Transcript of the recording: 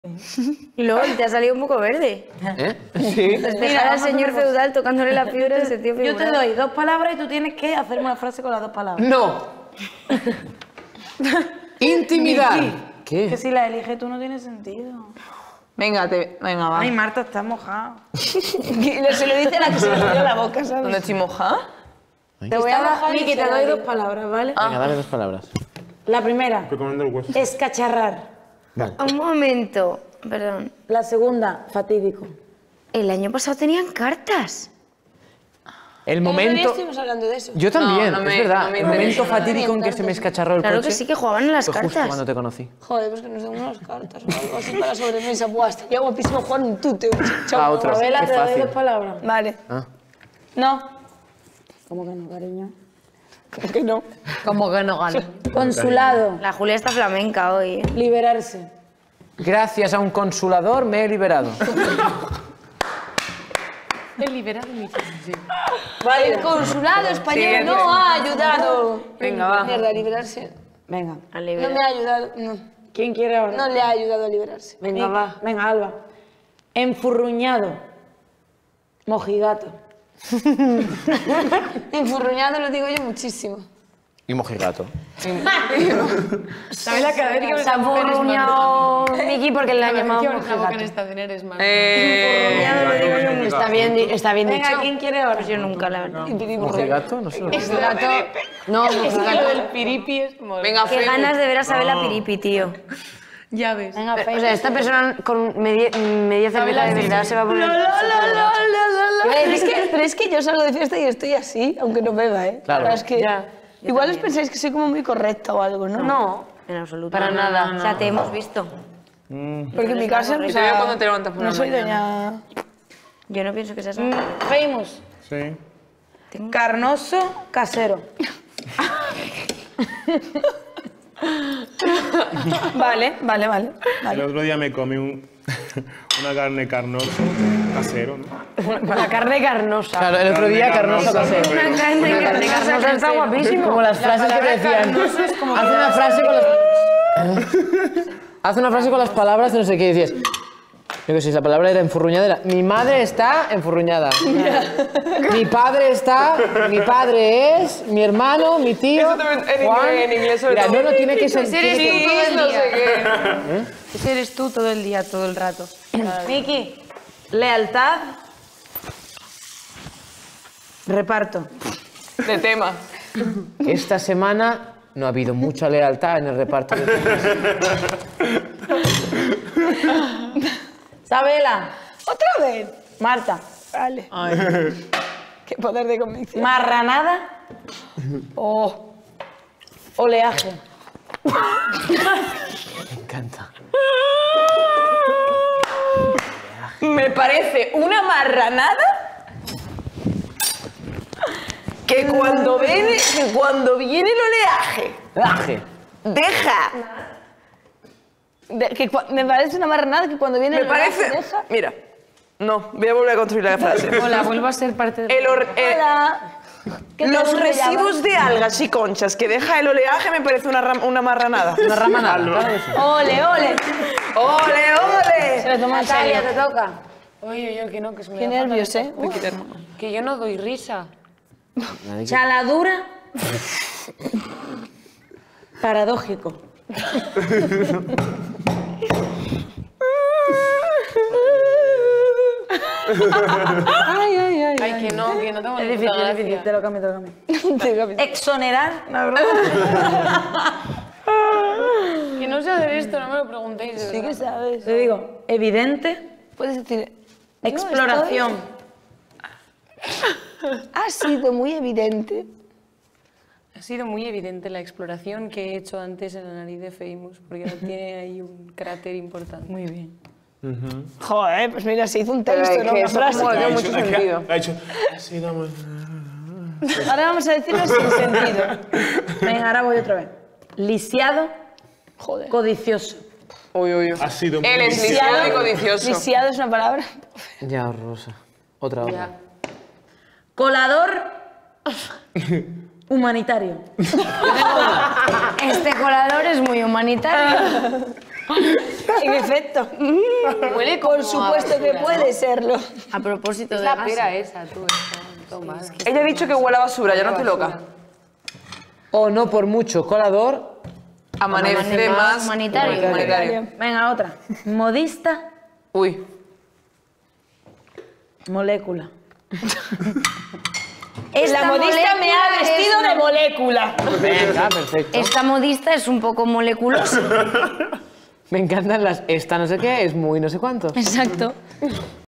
Y luego te ha salido un poco verde. ¿Eh? Sí. Dejar al señor feudal tocándole la fibra en sentido Yo figurado. te doy 2 palabras y tú tienes que hacerme una frase con las 2 palabras. No. Intimidar. Que ¿Qué? si la eliges tú no tiene sentido. Venga, va. Ay, Marta, está mojada. Se lo dice a la que se le salió la boca, ¿sabes? ¿Dónde estoy mojada? Te voy a dar, Miki, te doy 2 palabras, ¿vale? Venga, dame 2 palabras. La primera, Estoy comiendo el hueso. escacharrar. Vale. Un momento, perdón. La segunda, fatídico. El año pasado tenían cartas. El momento... estuvimos hablando de eso. Yo también, No, no es me- verdad. no me el momento interesa. fatídico en que se me escacharró el Claro coche. que sí, que jugaban en las Fue justo cartas. cuando te conocí. Joder, pues que nos den unas cartas o algo así para la sobremesa. Buah, estaría guapísimo jugar un tuteo. Ah, otro. Novela, Qué te doy fácil. 2 palabras. Vale. Ah. No. ¿Cómo que no, cariño? ¿Cómo que no? Como que no gano. Consulado, La Julia está flamenca hoy. liberarse. Gracias a un consulador me he liberado. Vale. El consulado español no ha ayudado. Venga, va. Mierda, liberarse. Venga. A No liberar. me ha ayudado. No. ¿Quién quiere ahora? No le ha ayudado a liberarse. Venga, va. Venga, Alba. Enfurruñado. Mojigato. Enfurruñado lo digo yo muchísimo. Y mojigato. ¿Sabes la cadera que Se ha enfurruñado Miki porque le ha llamado acabo que en mojigato. esta cena eres más. Enfurruñado lo digo yo. Está bien Venga, dicho. ¿quién quiere ahora? Pues yo nunca, la verdad. ¿Mojigato? No sé. Mojigato. No, Es que lo mojigato. del piripi es como... Venga, Qué ganas de ver a Sabela Piripi, tío. Ya ves. Venga, O sea, esta persona con media cerveza de verdad se va a poner... Pero es que yo salgo de fiesta y estoy así, aunque no beba, ¿eh? Claro. Pero es que Ya. igual os pensáis que soy como muy correcta o algo, ¿no? No, en absoluto. Para nada. O sea, te hemos visto. Porque en mi casa, o sea, cuando te levantas por no la soy mañana. doña... Yo no pienso que seas... Famous. Sí. Carnoso, casero. Vale. El otro día me comí una carne carnosa, casero, ¿no? La carne carnosa. Claro, el otro día Carnoso casero. Una carne Carnosa está guapísimo. Como las frases que decían. Haz una frase con las... Haz una frase con las palabras de no sé qué. Y decías... Yo que sé, la palabra era enfurruñada. Mi madre está enfurruñada. Mi padre está... Mi padre es... Mi hermano, mi tío... Juan. en inglés sobre Mira, todo. no tiene que ser... eres tú todo el no día. sé qué. Ese eres tú todo el día, todo el rato. Miki, lealtad. Reparto. De tema. Esta semana no ha habido mucha lealtad en el reparto de Sabela. ¿Otra vez? Marta. Vale. Qué poder de convicción. Marranada. Oh. Oleaje. Me encanta. Me parece una marranada que cuando viene el oleaje, deja. Me parece una marranada que cuando viene el oleaje deja. Mira, no, voy a volver a construir la frase. Hola, vuelvo a ser parte de... Hola. ¿Qué tal, Los ¿cómo te residuos de algas y conchas que deja el oleaje me parece una marranada. Una ramanada. Claro que sí. llamas? Ole, ole. ¡Ole, ole! Natalia, te toca. Oye, yo que no, que se me Qué da fatal nervios, esto. ¿eh? Que yo no doy risa. Chaladura. Paradójico. Ay, que no tengo Es ni difícil, puta es difícil. gracia. Te lo cambio, te lo cambio. Exonerar. La verdad. Que no sé hacer esto, no me lo preguntéis. de Sí verdad. que sabes. Te digo, evidente. Puedes decir. Exploración. Ha sido muy evidente. Ha sido muy evidente la exploración que he hecho antes en la nariz de Famous, porque tiene ahí un cráter importante. Muy bien. Joder, pues mira, se hizo un texto, ¿no? Una frase. Ha dicho, ha sido muy... Ahora vamos a decirlo sin sentido. Venga, ahora voy otra vez. Lisiado. Joder. Codicioso. Uy, uy, uy. Ha sido muy... Él es lisiado y codicioso. Lisiado es una palabra. Ya, Rosa. Otra. Colador. Humanitario. Este colador es muy humanitario. En efecto. Huele como Por supuesto que puede serlo. A propósito Es de la gases. pera esa, tú. Toma. Ella ha dicho que huele a basura, ya no estoy loca. O no por mucho colador. Amanece más Humanitario. Venga, otra. Modista, Uy. molécula. La modista me ha vestido de molécula. Venga, perfecto. Esta modista es un poco moleculosa. Me encantan las esta no sé qué, es muy no sé cuánto. Exacto.